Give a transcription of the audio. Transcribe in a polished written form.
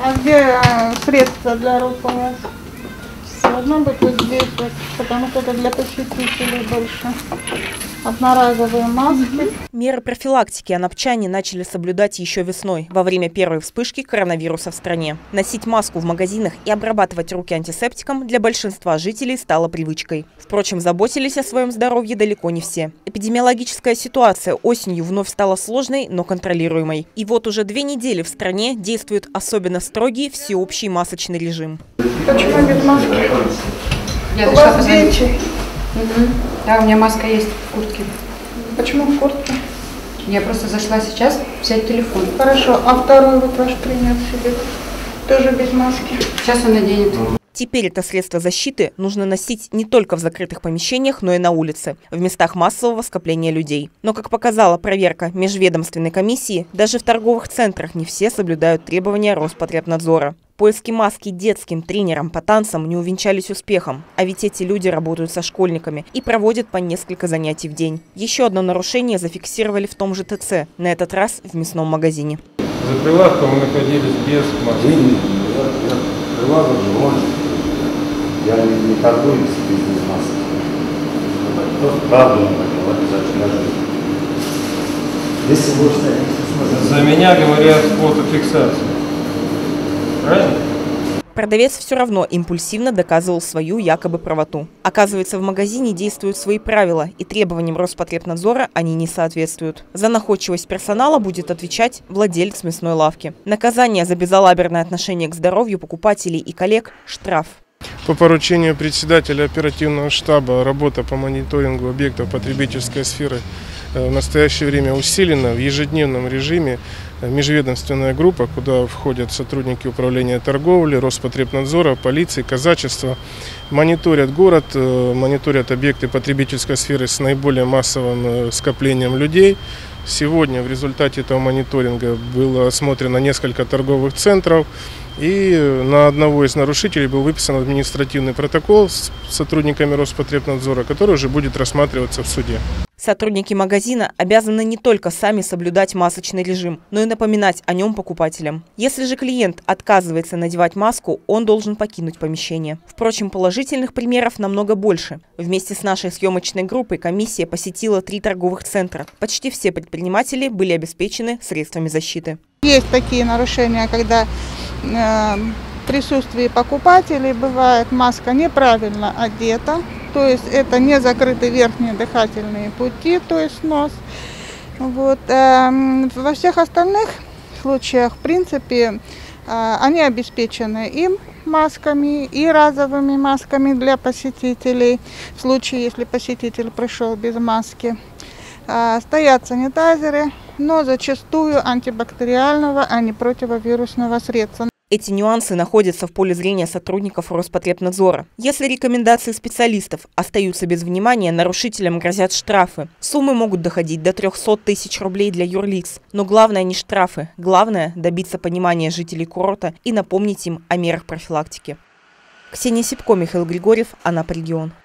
А где средства для рук у вас? Должно быть вот здесь вот, потому что это для посетителей больше. Одноразовые маски. Меры профилактики анапчане начали соблюдать еще весной, во время первой вспышки коронавируса в стране. Носить маску в магазинах и обрабатывать руки антисептиком для большинства жителей стало привычкой. Впрочем, заботились о своем здоровье далеко не все. Эпидемиологическая ситуация осенью вновь стала сложной, но контролируемой. И вот уже 2 недели в стране действует особенно строгий всеобщий масочный режим. Почему без маски? Я у вас дети? Да, у меня маска есть в куртке. Почему в куртке? Я просто зашла сейчас взять телефон. Хорошо, а второй вот ваш принес себе тоже без маски? Сейчас он наденет. Теперь это средство защиты нужно носить не только в закрытых помещениях, но и на улице, в местах массового скопления людей. Но, как показала проверка межведомственной комиссии, даже в торговых центрах не все соблюдают требования Роспотребнадзора. Поиски маски детским тренерам по танцам не увенчались успехом, а ведь эти люди работают со школьниками и проводят по несколько занятий в день. Еще одно нарушение зафиксировали в том же ТЦ, на этот раз в мясном магазине. За прилавком мы находились без маски. Прилавок живой. Я не торгую без маски. Просто правду не хотел обязательно жить. Если вы что-то За меня говорят фотофиксация. Правильно? Продавец все равно импульсивно доказывал свою якобы правоту. Оказывается, в магазине действуют свои правила, и требованиям Роспотребнадзора они не соответствуют. За находчивость персонала будет отвечать владелец мясной лавки. Наказание за безалаберное отношение к здоровью покупателей и коллег – штраф. По поручению председателя оперативного штаба работа по мониторингу объектов потребительской сферы в настоящее время усилена. В ежедневном режиме межведомственная группа, куда входят сотрудники управления торговли, Роспотребнадзора, полиции, казачества, мониторят город, мониторят объекты потребительской сферы с наиболее массовым скоплением людей. Сегодня в результате этого мониторинга было осмотрено несколько торговых центров, и на одного из нарушителей был выписан административный протокол с сотрудниками Роспотребнадзора, который уже будет рассматриваться в суде. Сотрудники магазина обязаны не только сами соблюдать масочный режим, но и напоминать о нем покупателям. Если же клиент отказывается надевать маску, он должен покинуть помещение. Впрочем, положительных примеров намного больше. Вместе с нашей съемочной группой комиссия посетила 3 торговых центра. Почти все предприниматели были обеспечены средствами защиты. Есть такие нарушения, когда в присутствии покупателей бывает маска неправильно одета. То есть это не закрыты верхние дыхательные пути, то есть нос. Вот. Во всех остальных случаях, в принципе, они обеспечены им масками, и разовыми масками для посетителей, в случае, если посетитель пришел без маски. Стоят санитайзеры, но зачастую антибактериального, а не противовирусного средства. Эти нюансы находятся в поле зрения сотрудников Роспотребнадзора. Если рекомендации специалистов остаются без внимания, нарушителям грозят штрафы. Суммы могут доходить до 300 тысяч рублей для юрлиц. Но главное не штрафы. Главное – добиться понимания жителей курорта и напомнить им о мерах профилактики. Ксения Сипко, Михаил Григорьев, Анапа регион.